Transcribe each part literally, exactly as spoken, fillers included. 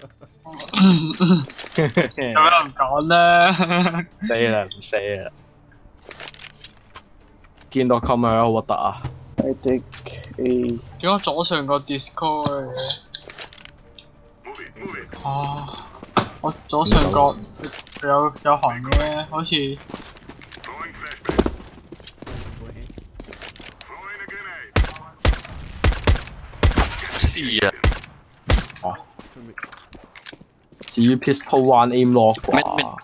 咁樣唔講啦。 死啦唔死啦！見到 comment 好核突啊 I take A。 點解左上個 Discord 嘅？啊！我左上角有有行嘅，好似。 是啊。 哦。至於 pistol one aim lock 啩。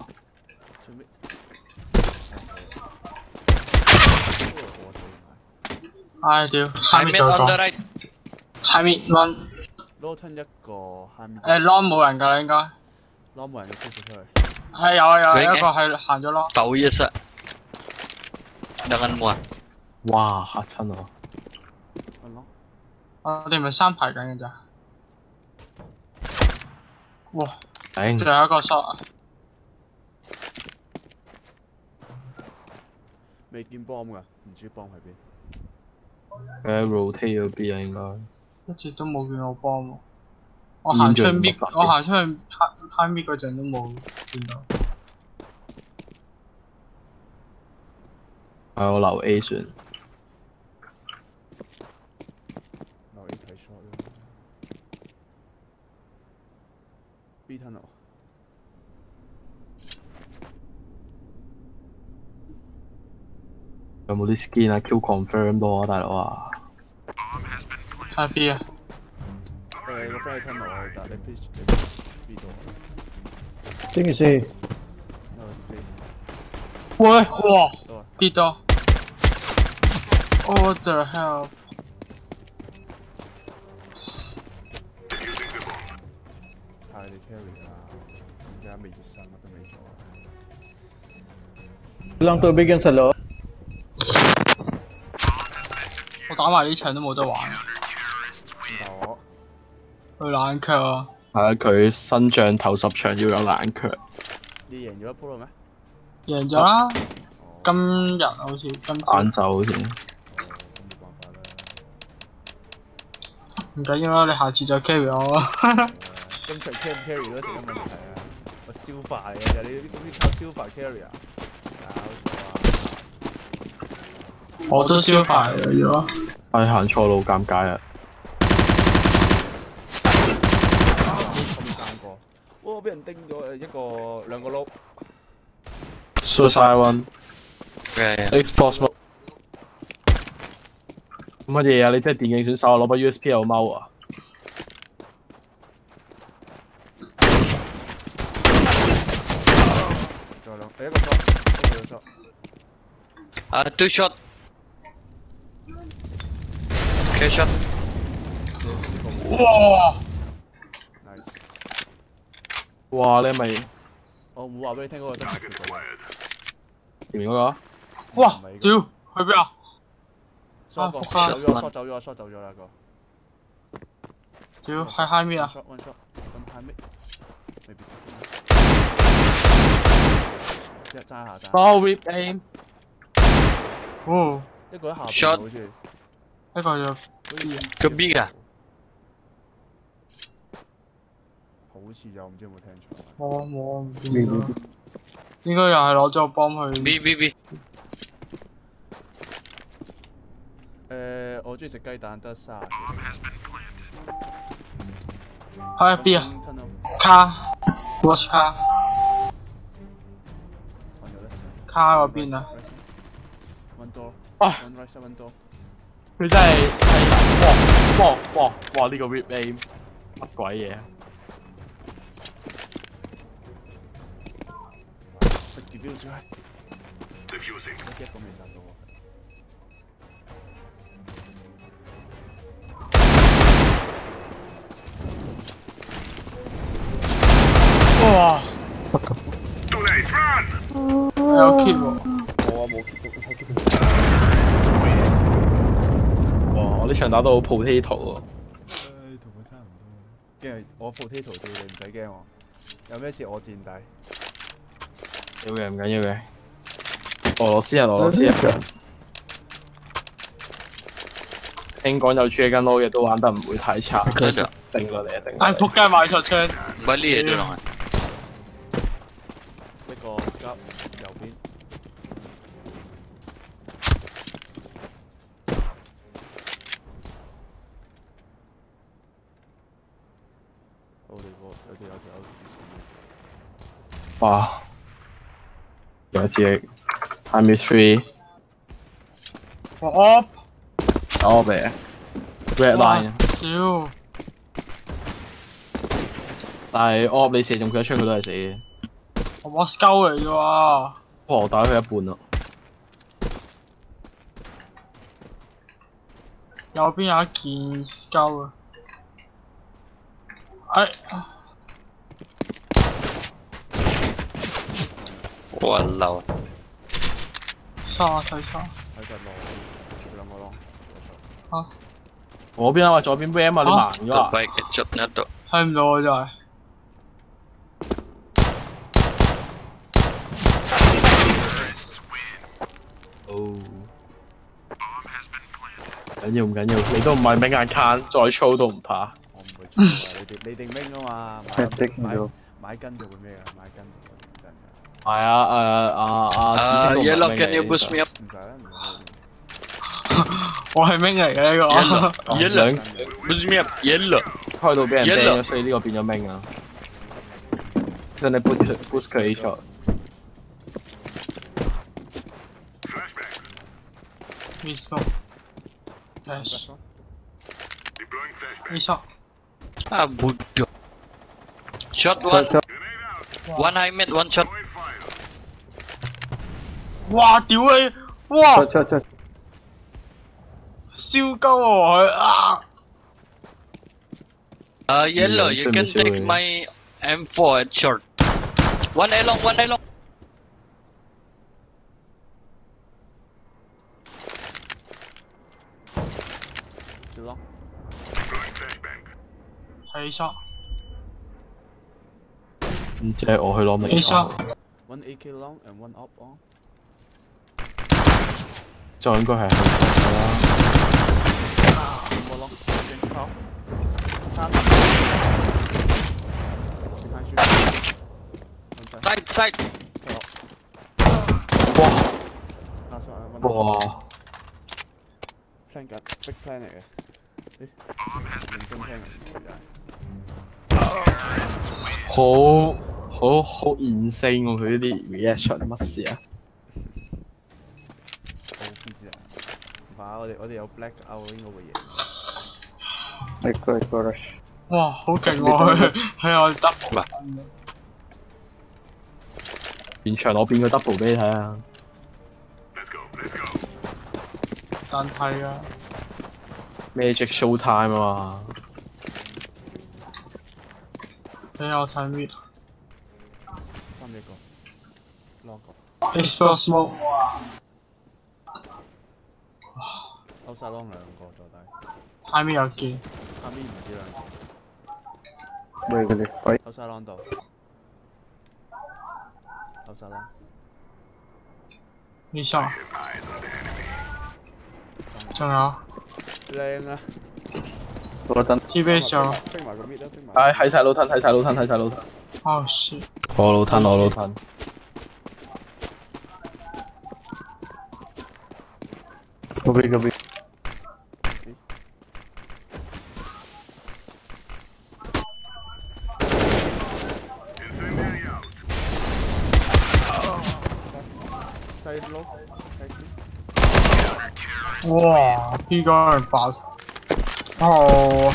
唉屌！下面就講。下面 run。 攞親一個下面。 誒 long 冇人㗎啦應該。 long 冇人就 push 出去。 係有啊有啊，一個係行咗 long。 Tahu ya sa. Dengan 哇嚇親我！ 我哋咪三排緊嘅咋？哇！ 頂！ 最後一個 shot 啊！ 未見 bomb 㗎，唔知 bomb 喺邊。 佢喺 rotate 嗰邊啊應該。 一直都冇見我幫喎。我行出去搣，我行出去拍拍搣嗰陣都冇見到。 係我留 A 算。 留 A 睇 shot 咯。B tunnel。 有冇啲 skin 啊 ？Q confirm 多啊，大佬啊！ 係 B 啊！ 誒個 friend 喺 tunnel 啊，但你 pitch 你 B 度。 呢件事。 喂！哇！跌到。What the hell？ 太你 carry 啦！而家未熱身，乜都未做。 Lang tubig yan sa loob。 我打埋呢場都冇得玩。 我。 佢冷卻啊！ 係啊，佢新將頭十場要有冷卻。 你贏咗一鋪啦咩？贏咗啦！今日好似今晏晝好似。 唔緊要啦，你下次再 carry 我啊！ 今場 carry 唔 carry 都成個問題啊！我消化嘅啫，你啲咁啲靠消化 carry 啊？ 我都消化嘅咗。 唉，行錯路尷尬啊！ 哇！俾人叮咗一個兩個碌。 Suicide one。Xbox 乜嘢啊？你真係電競選手啊！攞把 U S B 有踎啊！ 再兩，第一個 shot， 第二個 shot。 啊 ，two shot。K shot。 哇！ Nice。 哇！你係咪？ 我冇話俾你聽嗰個真係佢做。 前面嗰個？ 哇！屌，去邊啊？ 疏個，走咗，疏走咗，疏走咗啦個。 屌，喺 high mid 啊 ！one shot one shot， 咁 high mid， 未必一揸下揸。 Oh whip aim。 哦。 一個喺下邊好似。 一個就個 B 㗎。 好似有唔知有冇聽錯。 冇冇唔見到。應該又係攞咗個幫去。 B B B。 誒，我中意食雞蛋得卅幾。 喺 B 啊。卡 ，watch 卡。卡嗰邊啊。 One door。 哇 ！One right side one door。 佢真係係哇哇哇哇！呢個 whip aim 乜鬼嘢啊 ！Diffuse 佢。Diffusing。一個未殺到喎。 哇！有 keep 喎。 我冇 keep 到，睇 keep 到。 哇！我呢場打到好 potato 喎。 唉，同我差唔多。因為我 potato 對你唔使驚喎，有咩事我墊底。 要嘅唔緊要嘅。俄羅斯人，俄羅斯人。 聽講有 J 跟 low 嘅都玩得唔會太差， 真的。 定落嚟啊定。 唉，仆街買錯槍。 唔係呢嘢都能。 一個 scout 右邊。我哋個有啲有條 O P 線。 哇！有一隻 Army three。 我 up。 我嚟 red line。 屌！ 但係 op 你射中佢一槍，佢都係死嘅。 我 scout 嚟啫喎。 我打佢一半咯。 右邊有一件 scout 啊！哎。 我漏。 沙睇沙。 喺隻路，兩個咯。 啊！ 我邊啊？話左邊 ram 啊！你盲咗啊？ Terbaik headshot na to. 睇唔到啊！真係。 哦。緊要唔緊要？你都唔係明眼間，再粗都唔怕。 我唔會粗啊！你哋你哋明啊嘛？買買買根就會咩啊？買根就會真㗎。 係啊誒啊啊！紫色 Uh, yellow, can you boost me up? 唔使啦，唔使。 我係明嚟嘅呢個。 Yellow, boost me up. Yellow. 開到俾人 ban 咗，所以呢個變咗明啊。真係 boost boost 佢 A shot。 Miss ball. Flash. Miss shot. Ah, bodoh. Shot one. One high mid, one shot. 哇！屌你！哇！ 出出出！ 燒鳩我佢啊！ Uh, yellow, you can take Sure. my M four at short. One A long, one A long. 少咯。 係 shot。 唔知係我去攞明。 A shot。 One A K long and one up on。 就應該係後啦。 兩個 long， 正靠。 Side, side. 哇！ 哇 plan 緊 big plan 嚟嘅，誒，認真聽好好好 insane 喎！佢呢啲 reaction 乜事啊？ 好邊知啊？唔怕，我哋我哋有 black out 應該會贏。 一個一個 rush。 哇！好勁喎佢，佢我 double。 現場我變個 double 俾你睇啊！ 但係啊 ，Magic Show Time 啊嘛！ 俾我睇 mid。 三一個 ，long 個 Explode smoke。 歐沙 long 兩個坐低。 下面有件。 下面唔止兩個。 喂，佢哋喂。 歐沙 long 度。歐沙 long。 呢箱。仲有。 靚啊！ 我等。 T V 上。 飛埋個 mid 啦，飛埋。 睇睇晒老褪，睇晒老褪，睇晒老褪。 Oh shit！ 我老褪，我老褪。 嗰邊嗰邊。 細佬， 哇！邊個人爆？哦！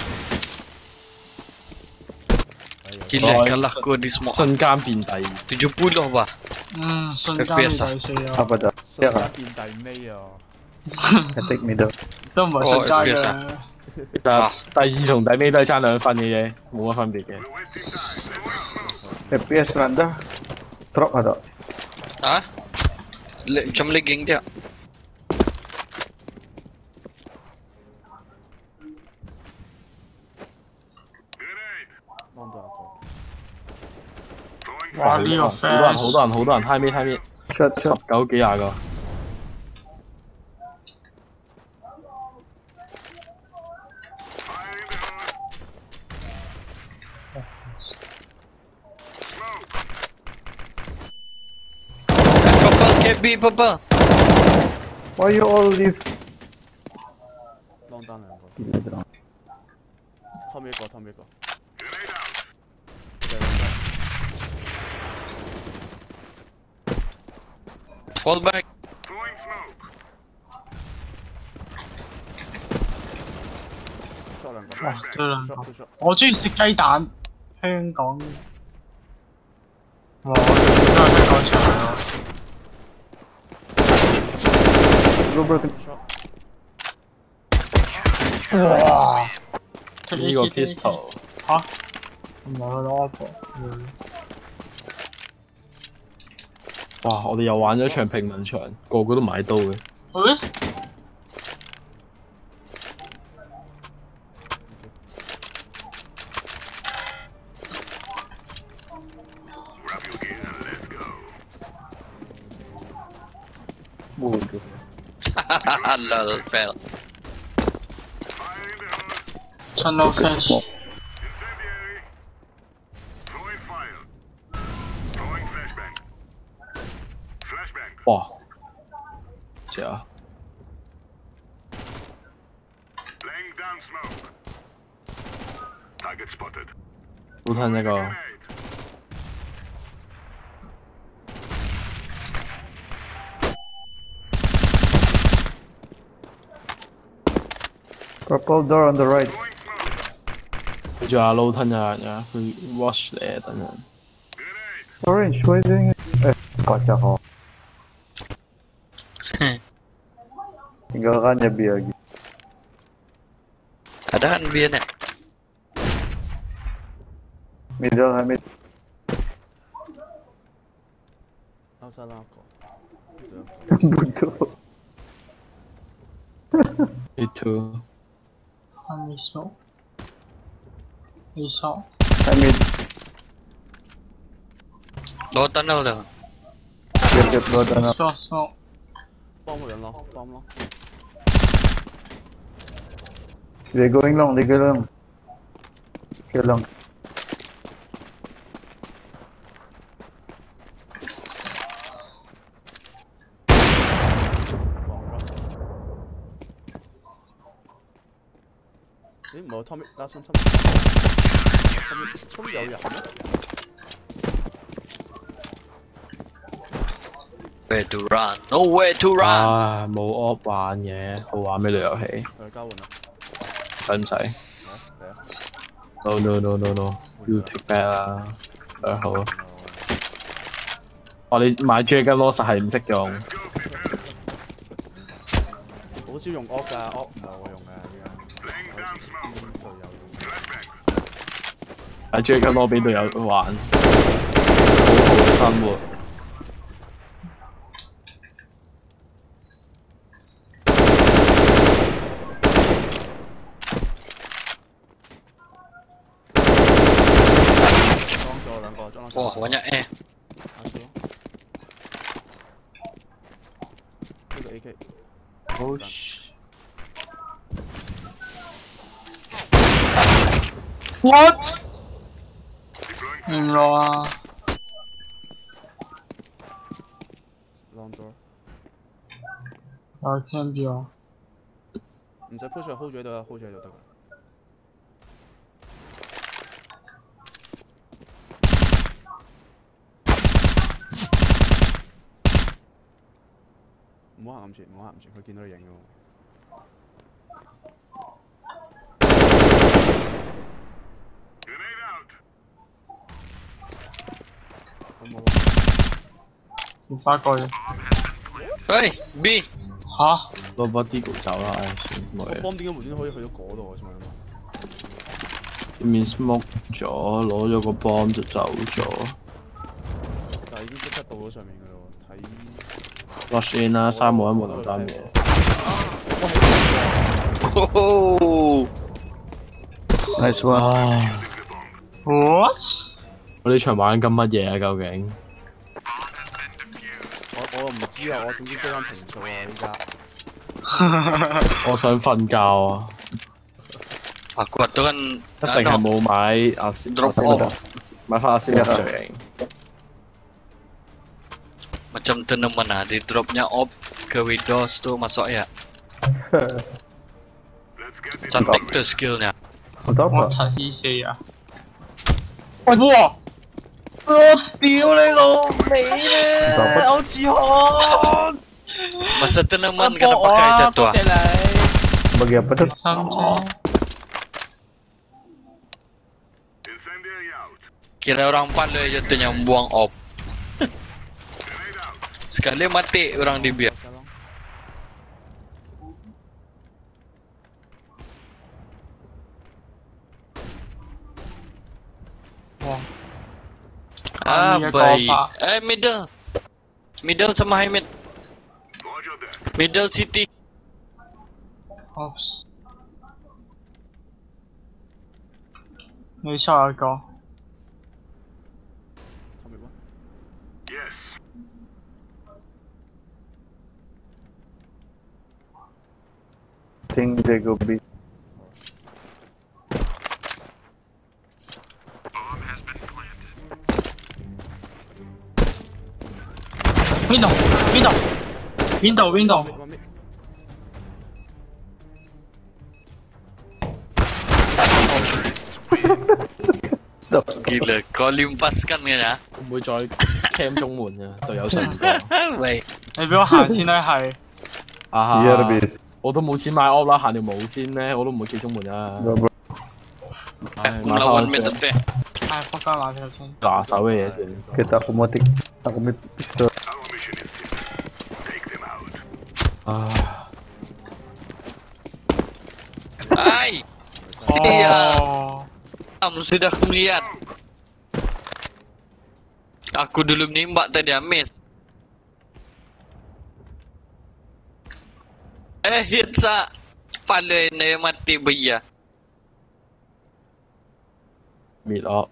Gila, kalah gua di semua. 瞬間變第二。 tujuh puluh bah. 嗯，瞬間變第四啊！ 差不多。 瞬間變第尾啊！ 一滴未到。 都唔係瞬間嘅。 其實第二同第尾都係爭兩分嘅啫，冇乜分別嘅。 F P S rendah, drop ada. Ah? Le, macam lagging dia. long 到一個。 哇！呢個好多人，好多人，好多人 ，high mid high mid， Shot 十 shot。 九幾廿個。 K B purple. Why you all leave? 浪單兩個，後面一個，後面一個。 Fall back. 哇！追兩個，我中意食雞蛋，香港。哇！我都係香港場咯。哇！ 呢個 pistol 嚇？唔係佢攞 apple。 哇！我哋又玩咗場平民場，個個都買刀嘅。 誒？ Lol, fail. Tunnel flash. Wow. Yeah. Laying down smoke. Target spotted. 好睇呢個。 Purple door on the right. 佢仲有 low 吞有人㗎，佢 watch 你啊，等陣。 Orange, what are you doing? Eh, kocak kok. Tinggalkan ya biar gitu. Ada kan biarnya? Middle Hamid. Outside ako. Butuh. Itu. Hamid smoke. Isa. Hamid. Low tunnel dah. Get get low down. Smoke smoke. 幫佢人咯，幫咯。 They're going long, they're going long. Go long. 咦？唔係 Tommy last one Tommy。Tommy Tommy 有人咩？ Where to run? Nowhere to run. 啊，冇 op 玩嘅，好玩咩類遊戲？ 佢交換啦。 使唔使嚟啊 ？No no no no no，要 take back 啦。誒好啊。哦，你買 Dragon Loss 係唔識用。 好少用 op 㗎 ，op 唔係我用㗎依家。隊友用。 買 Dragon Loss 俾隊友玩，好好嘅生活。 Wah, banyak eh. Oh shit. What? 唔落啊 Long door。 有 can be 啊。 唔使 push 佢 hold 住喺度啦 ，hold 住喺度得㗎。唔好行住，唔好行住，佢見到你影㗎喎。好冇？ 要八個嘢。 喂 ，B。 吓？ 攞把 Deagle 走啦，唉，算冇嘢。 個 bomb 點解無端端可以去到嗰度啊？想問。 面 smoke 咗，攞咗個 bomb 就走咗。 但係已經即刻到咗上面㗎啦喎，睇。 Rush in 啦，三冇一冇留單嘢。 Nice one. What？ 我呢場玩緊乜嘢啊？究竟？ 我我唔知啊，我總之追翻平數啊依家。 我想瞓覺啊！ Aku tuh kan 一定係冇買阿斯 drop off， 買翻阿斯一隊型。 macam macam tournament lah. Dia dropnya op ke Windows tu masuk ya. Cantik tu skillnya. 我打我 pas. 柒意思啊！哇！ 我屌你老味咧，好似寒。 Masa tournament kena pakai macam tu ah. Bagi apa tu? 三張 Incendiary out. Kira orang pandai jatuhnya buang op. Sekali mati orang dibiar. Wah. Ah, Ini baik. kau, Pak. Eh, middle. Middle sama high mid. Roger that. Middle city. Oops. 你下一個 Yes. Think they go B. Bomb has been planted. window window window window Gila, kau limpaskan kan ya? 唔會再 cam 中門嘅，隊友信唔過。 喂， 你俾我行先啦，係啊 Year base. 我都冇錢買 op 啦，行條無線咧，我都唔會企中門啊。 Bro, bro. 唉， aku 買 melawan 翻 mid 屋 tapi. 係仆街拿條先。 拿手嘅嘢先。 Kita aku motik. Aku mid pistol. Our mission is simple. Take them out. 啊， Ai, siap. Oh. Kamu sudah melihat. Aku dulu menembak tadi amis. Eh, hit sa. Pala na mati beya. 滅我。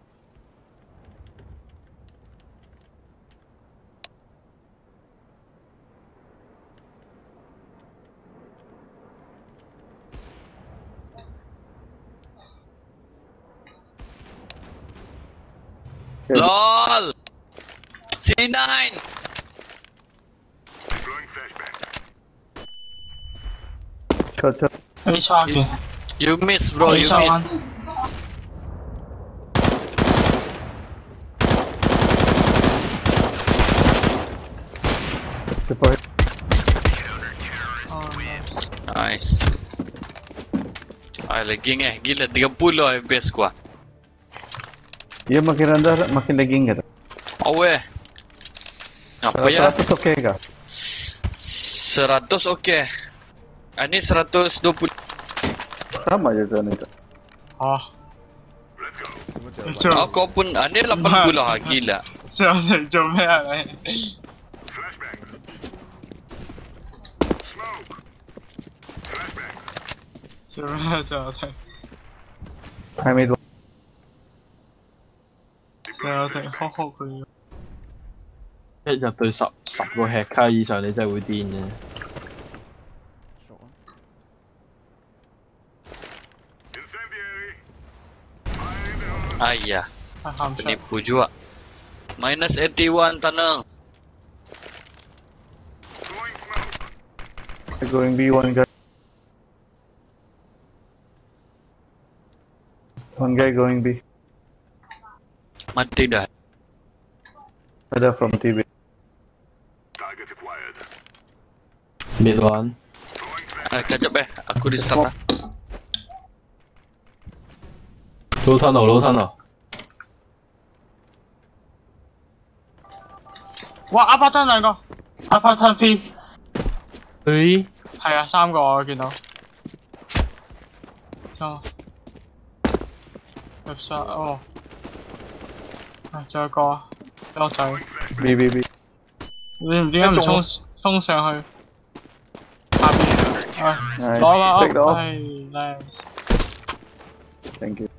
LOL. C nine. Deploying flashbang. Shot, shot. A 下嘅 You miss bro, ，A you 下 miss. 彎。 Deploy. Oh, nice. Nice. Ay, lagging eh. Gila, tiga puluh F P S gua. Dia makin rendah, makin lagging gitu. Awe. Apa ya? seratus oke kah? seratus oke. Ini seratus dua puluh. Sama aja tuan itu. Oh， Let's go. 你做 Oh, kau pun ini lapan puluh ah, gila. 做你做咩啊你？ Flashbang. Smoke. Flashbang. 做咩做你？ I made one. 做你好好佢。 一日對十十個吃卡以上，你真係會癲嘅。 Incendiary. Fire in the hole. Ayah, 係喊出。 penipu juga. Minus eighty-one tanah. Throwing smoke. They're going B one guy. One guy going B. Mati dah. Ada from T V. Target acquired. Mid one， Throwing flash. Ah, kejap eh. Aku di start ah. 老吞路，老吞路。 哇！阿伯真兩個，阿伯吞 P， 佢係啊，三個我見到。就入晒哦，係仲有個啊，俾我仔。 B B B. 你唔點解唔衝衝上去？下邊，唉， Nice. 攞啦， Take it off. 唉，nice。 Thank you.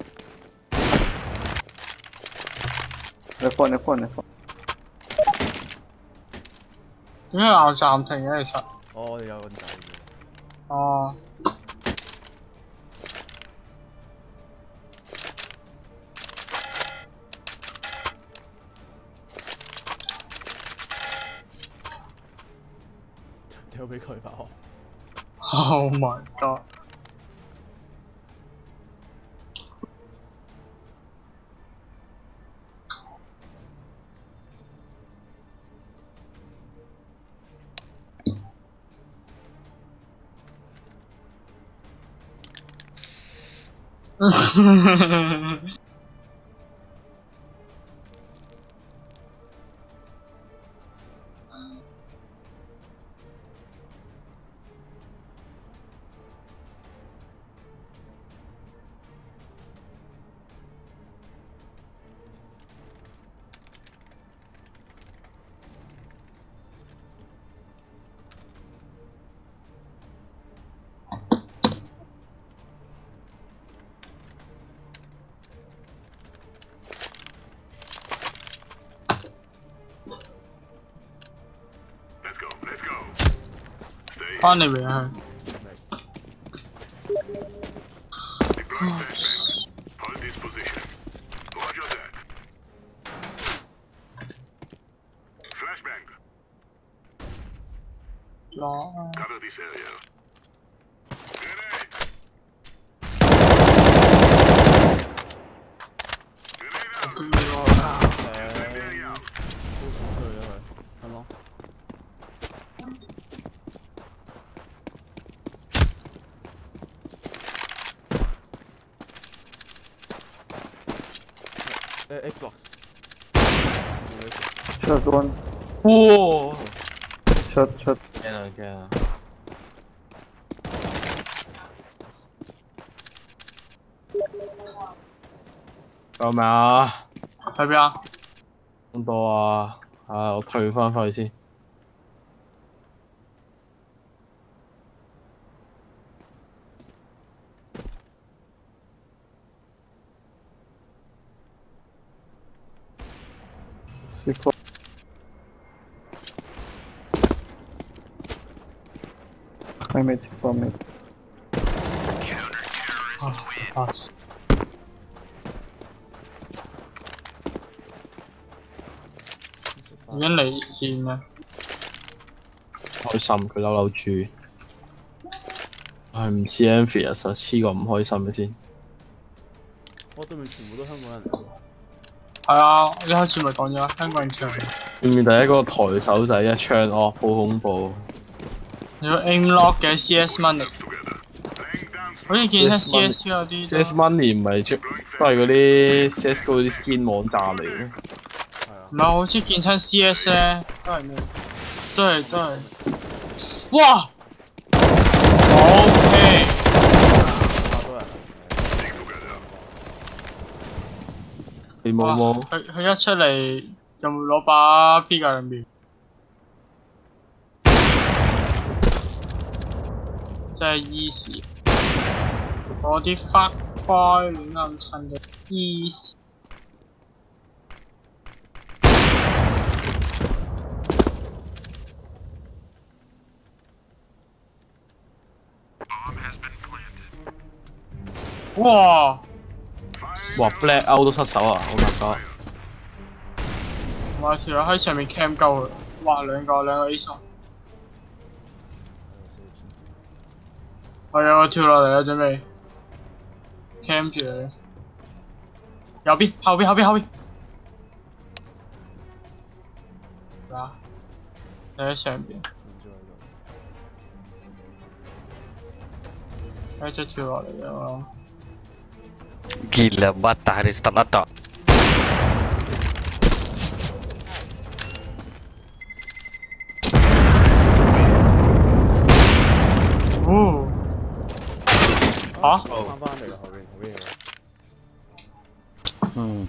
F one, F one, F one. 點解鬧暫停嘅其實？ 哦，我哋有個仔嘅。 哦。 咗俾佢把我。 Oh my god！ 翻嚟未啊？ Cover this area. Xbox. Shot one. 哇 Shot, shot. 驚啊驚啊！救命啊！ 喺邊啊？ 咁多啊！啊，我退翻返去先。 Six. I made six for me. 啊！已經離線啦。 開心佢嬲嬲豬，係唔似 Envious 啊，黐個唔開心嘅先。 我對面全部都香港人嚟喎。 係啊，一開始咪講咗香港人唱。 對面第一個抬手仔一槍，哦，好恐怖。 有 aim lock 嘅 C S Money， 好似見出 C S 嗰啲。 C S Money 唔係都係嗰啲 C S G O 嗰啲 skin 網站嚟嘅。 唔係，好似見親 C S 咧，都係咩？都係都係。哇 ！OK。 你冇冇？ 佢佢一出嚟就攞把 P 架入面，真係 easy。我啲 fuck boy 亂咁襯嘅 easy。哇！ 哇 ！Black Out 都失手啊！好難搞。 我條友喺上面 cam 鳩佢，哇！兩個兩個 A 數。係啊！我跳落嚟啦，準備 cam 住你。右邊，後邊，後邊，後邊。嗱，你喺上邊。一隻跳落嚟啊！ Gila bata hari start atau. Oh. 嚇？ 翻返嚟啦，後邊好嘢。 嗯。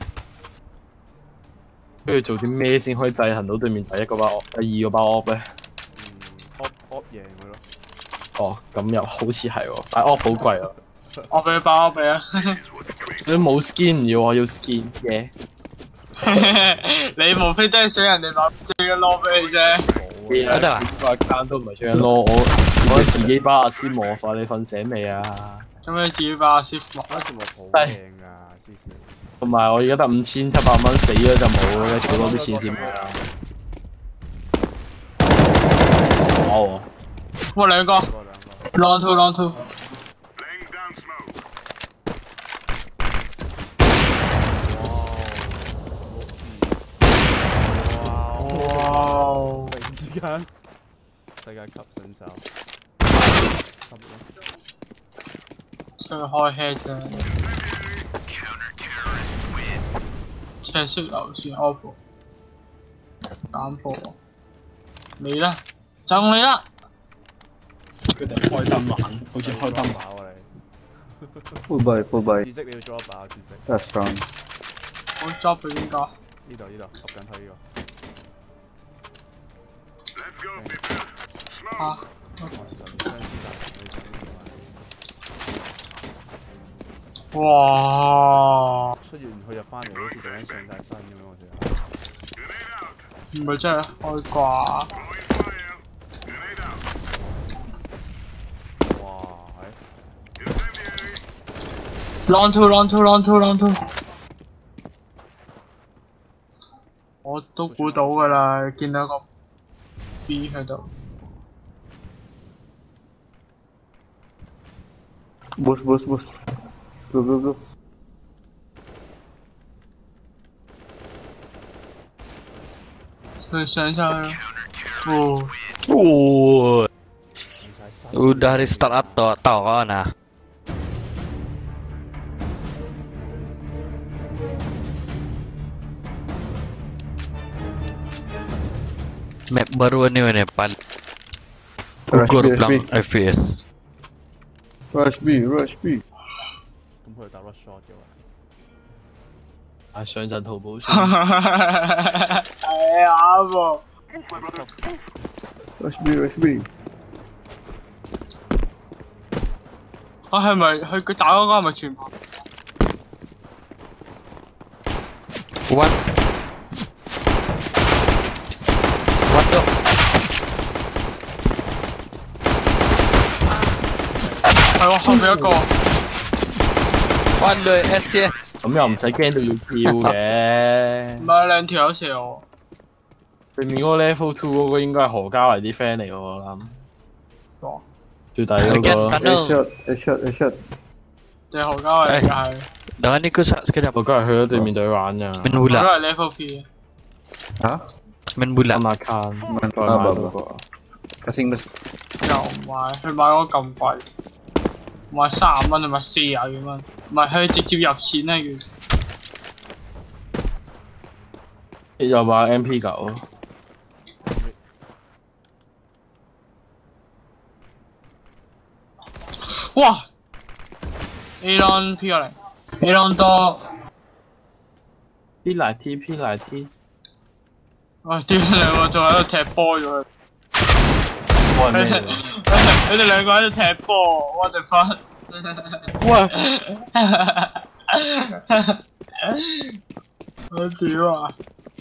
跟住做啲咩先可以制衡到對面第一個包 op， 第二個包 op 咧？ 嗯 ，op op 贏佢咯。 哦，咁又好似係喎，但係 op 好貴啊。 我俾你包，我俾啊！ 你冇 skin 唔要，我要 skin 嘅。 你無非都係想人哋把最嘅攞俾你啫。 得啦，個 account 都唔係最緊攞，我我自己包阿斯磨法，你瞓醒未啊？ 咁你自己包阿斯磨， 嗰時磨好靚㗎，黐線。 同埋我而家得五千七百蚊，死咗就冇嘅，儲多啲錢先冇啦。哇！ 哇兩個兩個兩個。 ，long two long two， Laying down smoke. 哇！ 哇！ 突然之間，世界級新手。 出去開 head 啫。赤色流線 offer， 減貨。你啦，就你啦。 佢哋開燈玩，好似開燈把喎你。 Full buy, full buy. 知識你要 drop 把知識。 That's strong. 我 drop 俾邊個？ 呢度呢度，合緊推呢 Let's go, people. 啊 Smoke. 個。哇！神槍之男， 哇！ 出完佢入翻嚟，好似突然間上晒身咁樣，我哋。 Grenade out. 唔係真係開掛。 Throwing fire. Grenade out. 哇！係。 Incendiary. long two long two long two long two。我都估到㗎啦，見到個 B 喺度。 Boost, boost, boost. Go, go, go. 佢上上去。哦。 Uh, 上晒身。 udah restart atau tau kau nah. Map baru ni mana pan? Rush Ukur B, bilang Rush B. F P S. Rush B, rush B. 咁佢打 rush shot 嘅喎。 啊上陣淘寶先。 係啱喎。 Rush B, rush B. 啊係咪佢佢打嗰個係咪全部？ What? What the? 係喎，後面一個。 One đời S C. 咁又唔使驚到要跳嘅。 唔係兩條友射我。 對面嗰個 level two 嗰個應該係何家嚟啲 friend 嚟喎，我諗。 哇！ 最大嗰 Again, 個。 A tunnel. shot, a shot, a shot. 你何家偉又係。 Jangan ikut sak sekejap. 何家係去咗對面隊玩㗎。 Main 何家 bola. 係 level P。 Hah? Main bola. 啱下 can。 Man, 再 ah, 買 bah, 嗰 bah. 個。 Kasing das. 又買，佢買嗰個咁貴，買三十蚊定買四廿幾蚊？唔係佢直接入錢咧佢。 又買 M P 九。 哇 ！A long P 過嚟 ，A long 多。 P 嚟 T P 嚟 T。 哇！屌你兩個仲喺度踢波咗佢。 我係咩嚟？ 你哋兩個喺度踢波，我哋翻。 喂！ 我屌啊！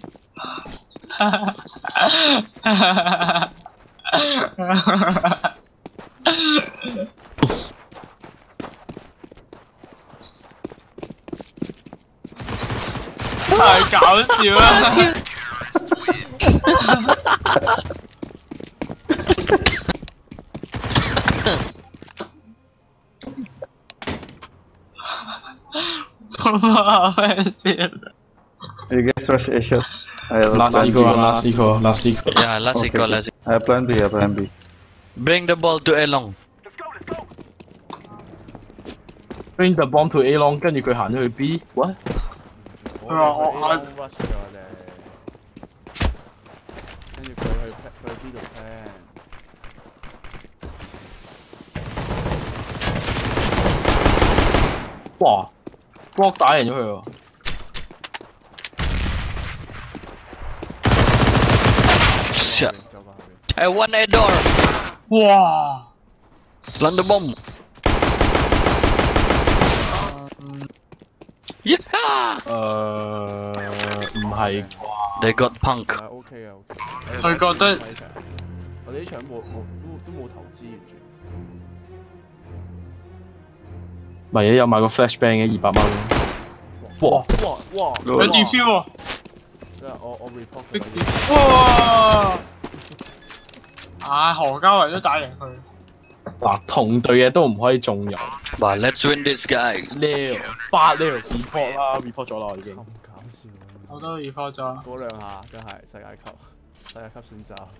太搞笑啦！ You guys rush A shot. I have a Last plan eco, B. last eco, last eco. Ya, last Okay, eco, okay. last eco. I have plan B, I have plan B. Bring the ball to Elong. Let's go, let's go. Bring the bomb to A long， 跟住佢行咗去 B。What？ 我哋去 A long rush 嘅我哋。跟住佢去佢去 B 度 plan。 哇 ！block 打贏咗佢喎。 Shit. 走過後邊。 I want a door. 哇！ Land the bomb. Yeah. 誒唔係啩？ They got punk. 係 OK 嘅 OK。 佢覺得我哋呢場冇冇都都冇投資完全。 咪嘢有買個 flashbang 嘅二百蚊。哇！ 哇哇！ 有 defuse 喎！ 我我 report 逼佢。 defuse 哇！ 啊，何家為都打贏佢。 嗱，同隊嘅都唔可以縱容。 But let's win this, guys. 撩八撩 report 啦 ，report 咗啦我已經。 咁搞笑啊！ 我都 report 咗。 嗰兩下真係世界級，世界級選手。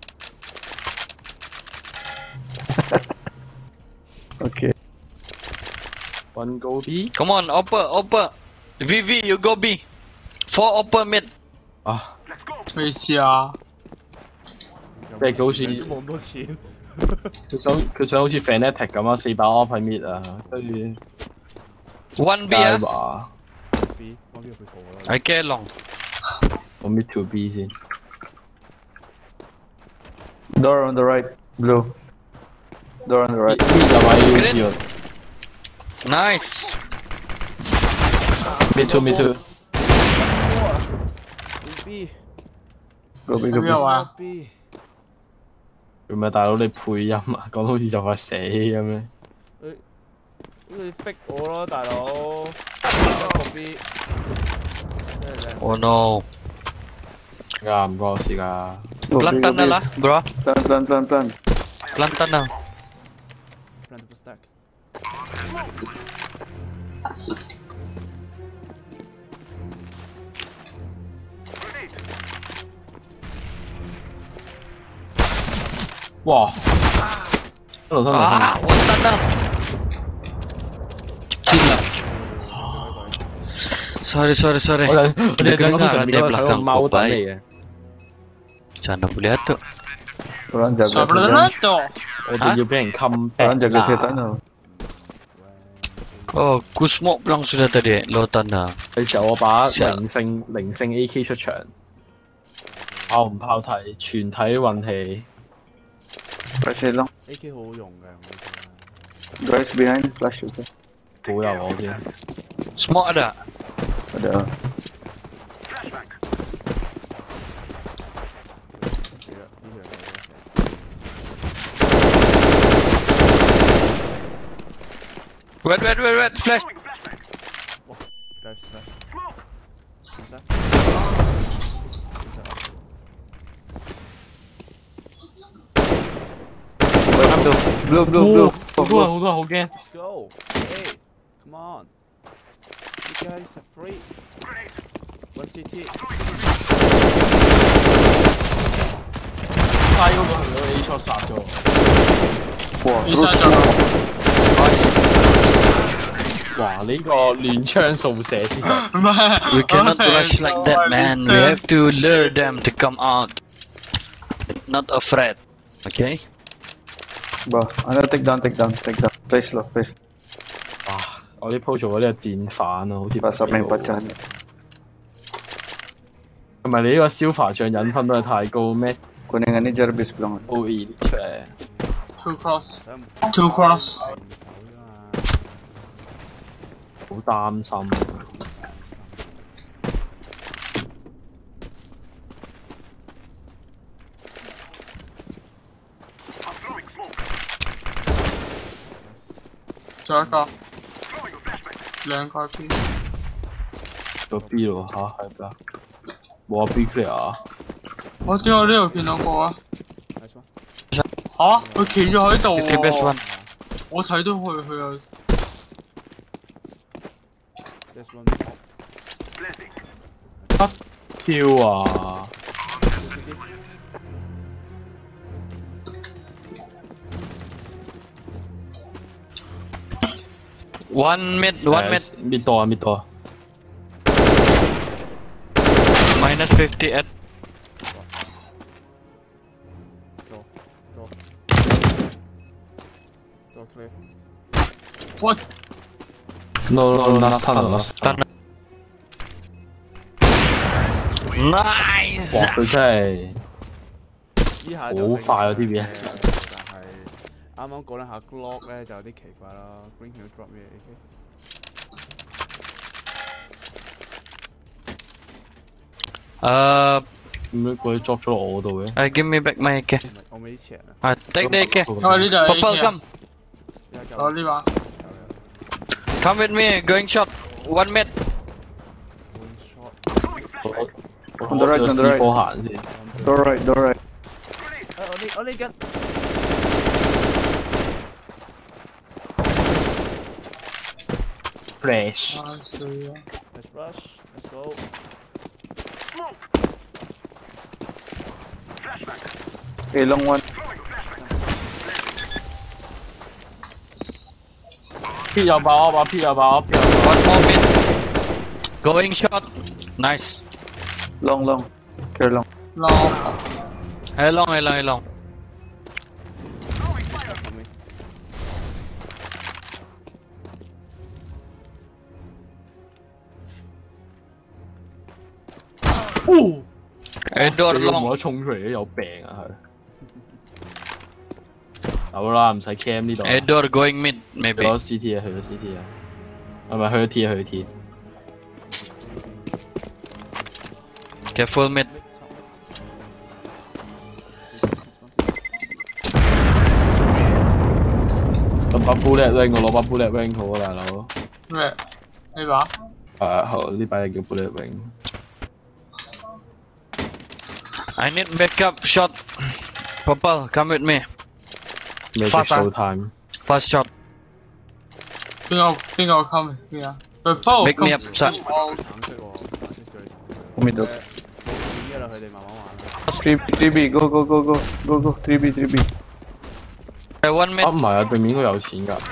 Okay. One go B。 Come on, upper, upper. V V, you go B. Four upper mid. 啊， 咩意思啊？ 即係佢好似都冇咁多錢。 佢想佢想好似 fanatic 咁啊，四把 off 喺 mid 啊，跟住 One B 街啊話 B，我邊度去過啦？ I get long. 我 mid to B 先。 Door on the right, blue. Door on the right. mid 有位要知啊 Nice. ，mid to mid to。 B Go B, 邊 go 個 B. 話？ B， 做咩大佬你配音啊？講到好似就快死咁樣。 你你逼我咯，大佬。個 B。咩啫？ Oh no. 㗎唔關我事㗎。 Go B, Pelan go tan na B. lah, bro. Plan, plan, plan, plan. Pelan tan na. Plan to stack。 哇！一路生路 Ah, 生。 one tan na. Gila. Sorry, sorry, sorry. 我就我哋想講 Dengar 上 dia 面嗰個係 belakang 個 kau 貓等嚟 baik. 嘅。 Sana boleh atuk. Orang jaga Sabar setan. na to。 我哋要俾人 come back Orang jaga 啦 setan tau. Oh, ku smoke bilang sudah tadi. Low tan na. 嘅時候，我把成靈性靈性 A K 出場，炮唔炮題，全體運氣。 Flash it long. A K 好好用嘅，我覺得。 Guys behind, flash it. 保佑我先。 Smoke ada. Ada. 死啦！呢樣嘢真係。 Wait, wait, wait, wait. Flash. Flash flash。先生。 Blue, blue, blue. 好多人好多人好驚。 Let's go. Hey, come on. You guys are free. One C T. 低嗰個係俾 A 錯殺咗。 Wah, 你 terus. 刪咗。 哇！呢個亂槍掃射之術。 唔係。 We cannot rush like that, man. We have to lure them to come out. Not afraid. Okay? Bah, ano, take down, take down, take down. Play slow, play slow. 哇！我呢鋪做嗰啲係戰犯啊，好似。 Pasok na yung patsahan. 同埋你呢個消防將引分都係太高咩 Kuningan ni Jarvis lang. ？O E 出嚟。 Two cross。 想 Two cross。 平手啫嘛。 好擔心。 仲有一個。兩個 B。 個 B 咯嚇係㗎。冇啊 B clear 啊！ 我點解我呢度見到過啊？ Nice one。 吓？佢企咗喺度 Three best 喎。 one. 我睇到佢，佢又。 There's one. 跳啊！ One mid, one mid. 搣多啊搣多啊！ Minus fifty-eight. Door. Door. Door clear. What？ No no last tunnel last Tan. Nice. 哇！佢真係呢下就好快啊啲嘢。 但係啱啱嗰兩下 Glock 咧就有啲奇怪啦。Green Hill drop 咩 A K？ Uh, 咁樣佢 drop 咗落我度嘅。 uh, give me back my A K. 我冇啲錢啊！ Uh, take the A K. 我呢度係 Purple, A K 啊。 come. 而家我呢把。 Come with me. Going shot. One mid. One shot。 On the right, on the right. 科行先。 Door right, door right. 我呢我呢緊。 Flash。 啊，死啊！ Let's rush. Let's go. A long one. P 有爆啊！P 有爆 ，P 有爆。 One more mid. Going shot. Nice. Long, long. Care long. 撈 Hey long, hey long, hey long. Hey door 冇 long. 得衝出嚟嘅，有病啊佢。有啦，唔使 cam 呢度。 Hey door going mid 去 maybe. 咗 C T 啊，去咗 C T 啊，係咪去咗 T 啊？去咗 T。 Careful mid. 咁把 bullet wing 我攞把 bullet wing 好啊，大佬。 咩？呢把？ 誒好，呢把嘢叫 bullet wing。 I need backup shot. Purple, come with me. Magic Fast 啊 show time。 Fast shot. 邊個邊個 come 邊啊？佢 Paul Make me up, son. 橙色喎，橙色最。 Middle. 誒，冇錢㗎啦，佢哋慢慢玩啦。 Three, three B. Go, go, go, go, go, go. Three B, three B. Hey, one 啊 mid. 唔係啊，對面應該有錢㗎。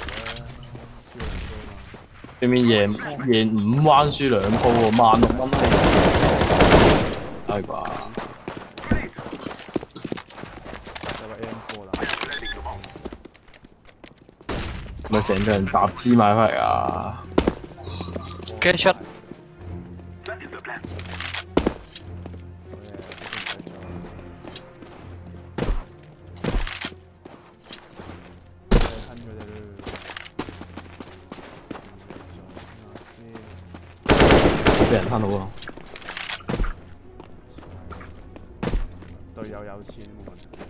對面贏贏五彎輸兩鋪喎，萬六蚊係啩？ 有個 M 四啦。 咪成隊人集資買翻嚟啊！ Okay, shot. 俾人吞到喎。 隊友有錢冇問題。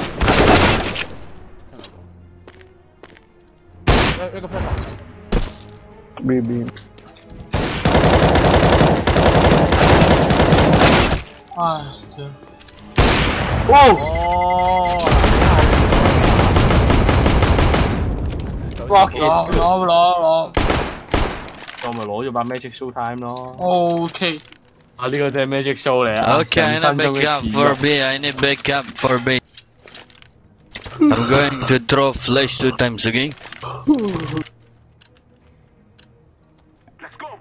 一一個 pepper。 B, B. 唉，屌！ 哦。 Rock 攞 is 攞攞我咪攞咗把 Magic Show Time 咯。 攞 ，OK。 啊呢個真係 Magic Show 嚟啊！ Okay, I 人 need 生中嘅 backup 時 for 日。 B. I need backup for B. I'm going to throw flash two times again. Let's go.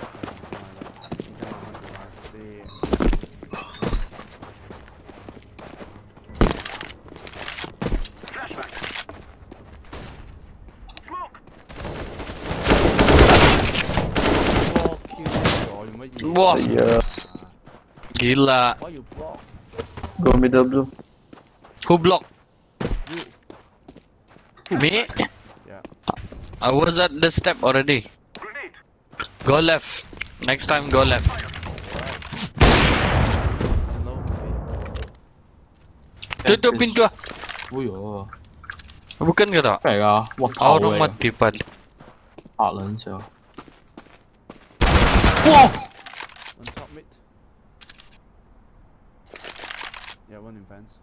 哇 Yeah. Gila. Why you block? Go middle blue. Who blocked? Me? Yeah. I was at the step already. Grenade. Go left. Next time go left. Hello. Tutup pintu ah. Ui dồi Bukan ke tak? Cái này à? What thầu Orang này mati pad. à lớn chưa? On top mid. Yeah, one in fence.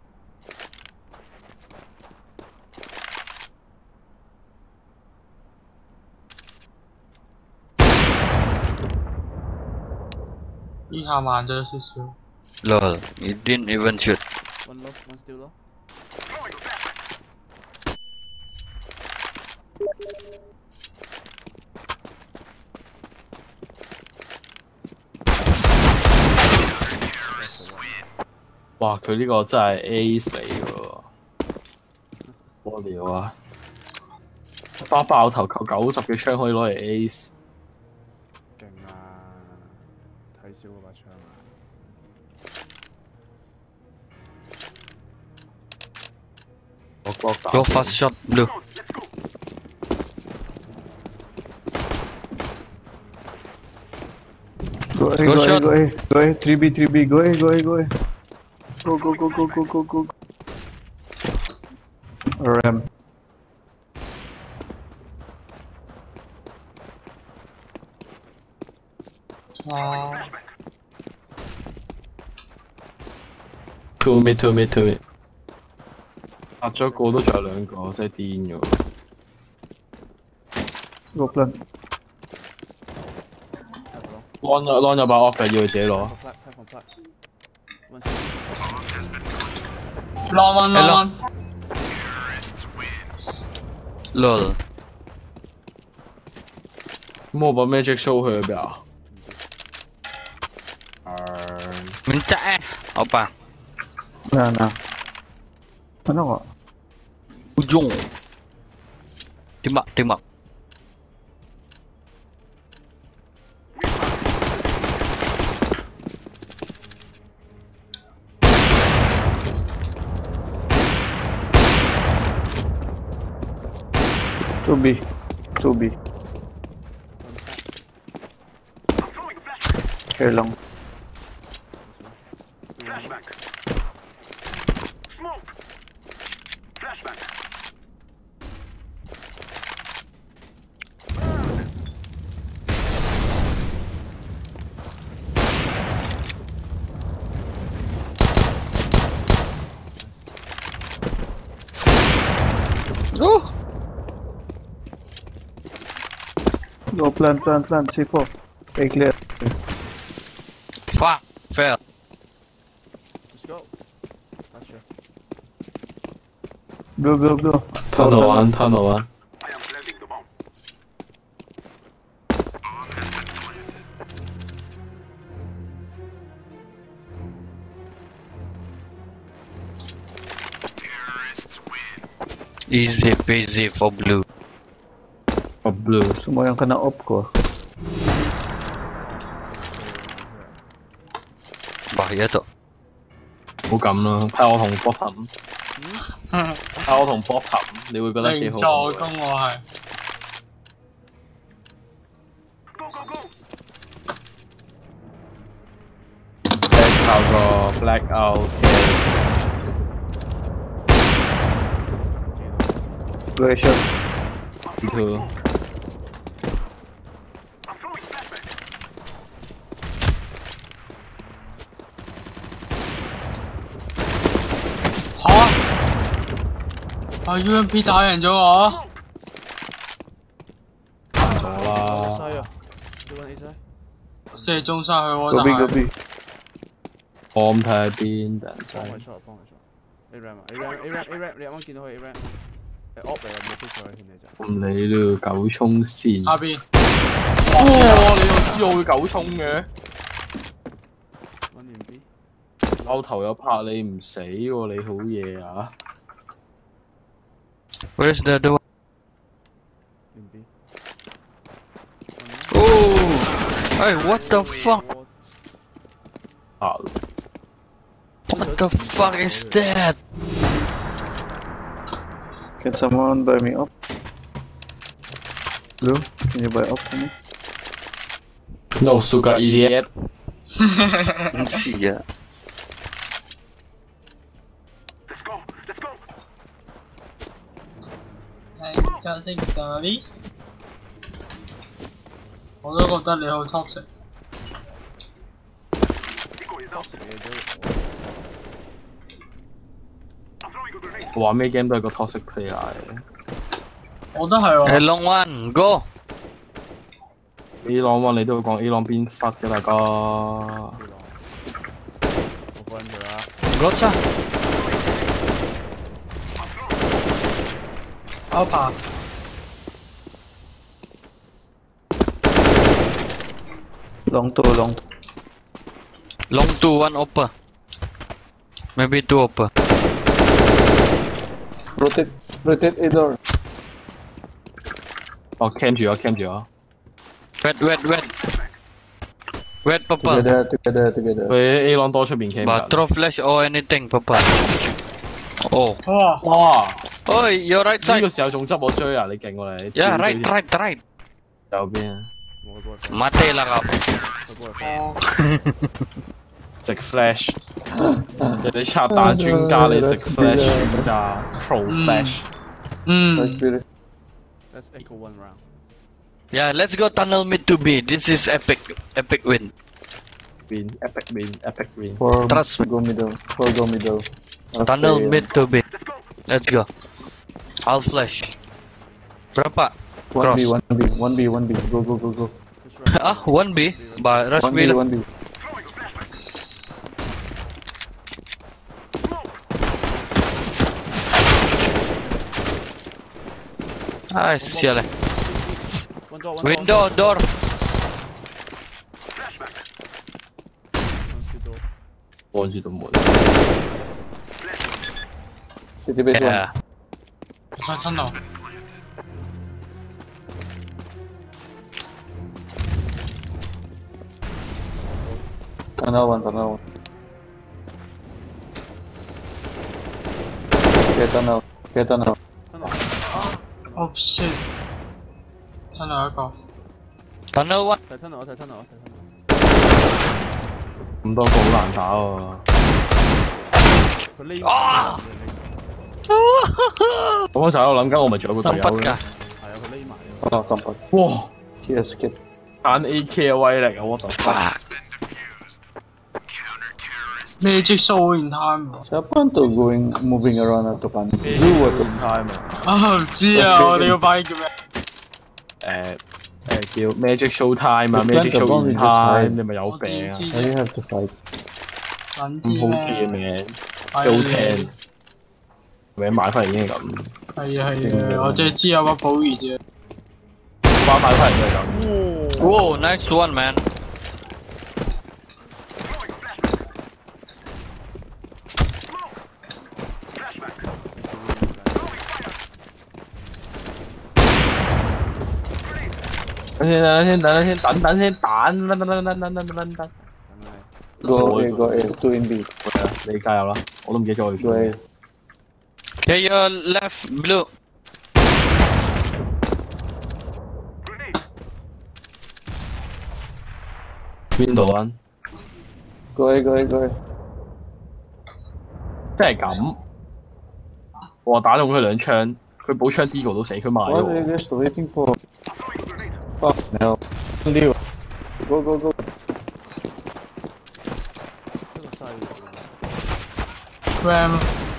呢下慢咗少少。 Lol, he didn't even shoot. One low, one still low. Wow, 佢呢個真係 ace 嚟喎，無聊啊！花爆頭扣九十嘅槍可以攞嚟 ace， 勁啊！睇少嗰把槍啊！ 我覺得 Go fast shot blue. Go A, Go go A, shot. go A. Go A. three B, three B. Go A, go A, go A. Go, go, go, go, go, go, go. Ram. À, two mid two mid two mid，殺咗個都仲有兩個，真係癲㗎喎！ Go plant. 安咗安咗把 off 嘅，要佢自己攞。 Flat, flat from flat. One Long one, long one. Lol. 咁我把 magic show 去咗邊啊？誒， Minta eh. Apa? Nah, nah. Ano ko? Ujung. Tembak, tembak. two B. two B. Here lang. Flashback. Smoke. Flashback. Oh. Go plant, plant, plant. C four. Okay, clear. Fuck. Fail. Let's go. Gotcha. Go, go, go. tunnel one, tunnel one. I am planting the bomb. Terrorists win. Easy peasy for blue. Oh, blue. Sumayang ka na op ko. Bahaya tu. 唔好咁啦，睇我同 bottom，睇我同 bottom，你會覺得自己好。 助攻我係。 Go, go, go. Black 靠個 black out 嘅 Go shot. two。 I'm throwing flashback. 嚇！啊 U M P 打贏咗我。 咗 Oh, 啦。 side 啊。呢個 A side。 射中晒佢喎， Go 但 B, go 係 B. 我咁睇下邊，等陣幫佢 shot，幫佢 shot。A ram 啊 ，A ram，A ram，A ram，你啱啱見到佢 A ram。誒 op 嚟啊，冇 push 佢，見你就。 唔理都要九衝線。 下邊。 哇！你又知我會九衝嘅？ One in B。 勾頭有拍你唔死喎，你好嘢啊！ Where's the other one? In B。 Oh! Hey, what the fuck? 啊！ What the fuck is that? Can someone buy me op? Blue, can you buy op for me? No, suka idiot。 See ya. Let's go, let's go. 係加色咖喱。我都覺得你好 toxic。 Eco is out. I'm throwing a grenade. 玩咩 game 都係個 toxic player 嚟。 我都係 Hey, 喎。 long one, go. A 朗喎，你都會講 A 朗邊忽嘅大家。 我關佢啦。 Go 咋我爬。 Long two, long two. Long two, one upper. Maybe two upper. Rotate, rotate A door. 哦 cam 住啊 cam 住啊！ Wait, wait, wait. Wait, Papa. Together, together, together. 佢 A 朗多出邊 cam But throw flash or anything, Papa. Oh. 哇！ 哇！ Oi, your right 呢 side. 個時候仲執我追啊！你勁喎你。 Yeah, right, right, right. 右邊啊！ 我幫佢 Mati lah kau. 佢幫佢食 flash，人哋拆彈專家，你食 flash 專家 ，pro flash。 嗯。 Nice spirit. Let's echo one round. Yeah, let's go tunnel mid to B. This is epic, epic win. win epic win epic win。 Four Trust me. go middle, four go middle. I'll Tunnel stay, uh, mid to B. Let's go. I'll flash. Berapa? One B, Cross. one B, one B, one B. Go, go, go, go. Push right. Ah, one B. But rush One B. B, one B. Ah, sial eh. One door, one Window, door. door. 望住道門。 City base Yeah. 睇吞流。 one. Tunnel one, tunnel one. Okay, tunnel. Okay, tunnel. Oh shit！吞流一個。 Tunnel one. 睇 tunnel， 我睇 tunnel， 我睇 tunnel。 咁多個好難打喎。 佢匿啊！ 我嗰陣喺度諗緊，我咪仲有個隊友嘅。 Sempat kah? 係啊，佢匿埋嘅。 Oh, tempat. 哇！ He escaped. 揀 A K 嘅威力啊！我就 Fuck. Magic show in time 喎。 Siapa tuh going moving around at depan? Blue atau 變態嘛？ 啊唔知啊，我哋個班叫咩？ 誒誒叫 Magic Show Time 啊 Plant ，Magic the Show bomb in and just hide. Time，你咪有病啊！ Why you have to fight? 撚知咁好嘅咩？ 名係 ，Show Ten，名買翻嚟已經係咁， 係啊係啊，我淨係知有把寶魚啫。 包買翻嚟都係咁。 Whoa, nice one, man. 等先，等先，等先，等等先，等等等等等等等等等。 Go A, go A. Two in B. 你加油啦！我都唔記得咗我要 Go 做 A. 咩。 Okay, your left, blue. Grenade. 邊度啊？ Go A, go A, go A. 即係咁，我打中佢兩槍，佢補槍 D 個都死，佢賣 What are you 喎。 guys waiting for? Throwing a grenade. Fuck no. Leo. Go, go, go. 一個細嘅。 Ram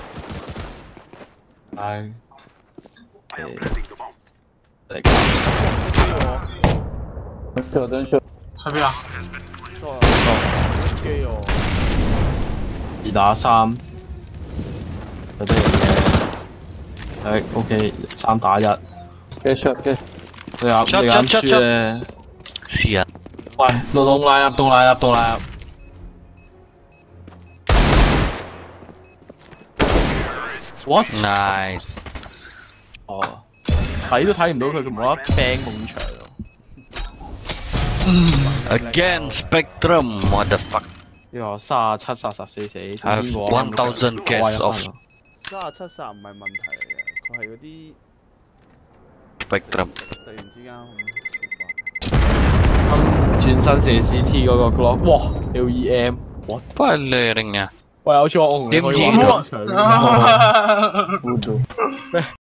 唉， I am planting the bomb. 嚟搞事。 Don't show, don't show. 喺邊啊？ 錯啊！機喎。 二打三，有啲人嘅。誒 OK， 三打一。 Okay, shot, okay. 你啱 Shot, 你 shot, 啱 shot, 輸咧。 Sial. 喂，don't line up，don't line up，don't line up。What？ Nice. 哦，睇都睇唔到佢，佢無啦啦 bang 埲牆喎。 Again, Spectrum, motherfucker. 呢個三十七、三十四死， I have one thousand case of 三十七殺唔係問題嚟嘅，佢係嗰啲 Spectrum. 突然之間好奇轉身射 C T 嗰個 Glock， 哇 L E M，what？ Paling niya. 喂，好似我我同你可以玩點知兩場。 Voodoo.